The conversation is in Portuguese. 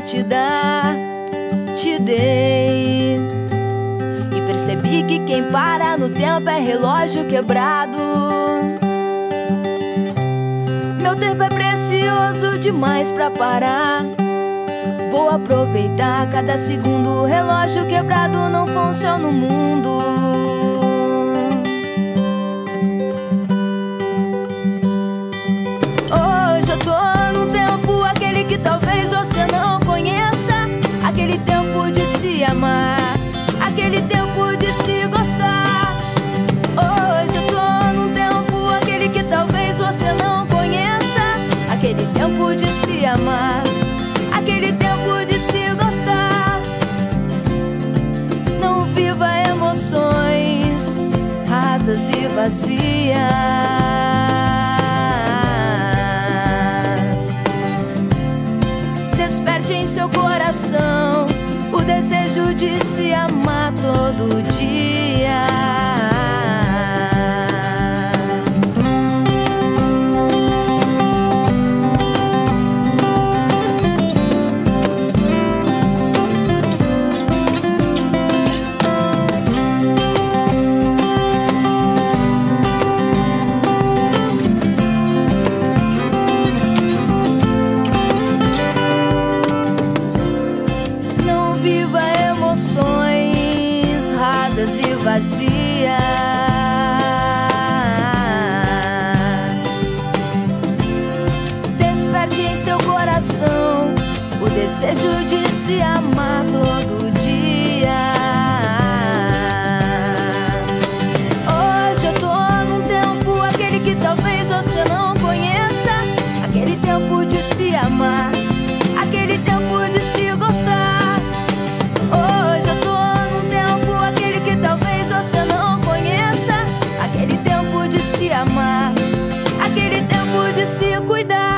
te dar, te dei. E percebi que quem para no tempo é relógio quebrado. Meu tempo é precioso demais pra parar. Vou aproveitar cada segundo. O relógio quebrado não funciona no mundo. Hoje eu tô num tempo, aquele que talvez você não conheça. Aquele tempo de se amar, aquele tempo de se gostar. Hoje eu tô num tempo, aquele que talvez você não conheça. Aquele tempo de se amar, aquele tempo de se gostar. Não viva emoções rasas e vazias. Desperte em seu coração o desejo de se amar todo dia. E vazias. Desperte em seu coração o desejo de se amar todo dia. Hoje eu tô num tempo, aquele que talvez você não conheça. Aquele tempo de se amar, aquele tempo de se gostar. Hoje eu tô num tempo, aquele que talvez você não conheça. Aquele tempo de se amar, aquele tempo de se cuidar.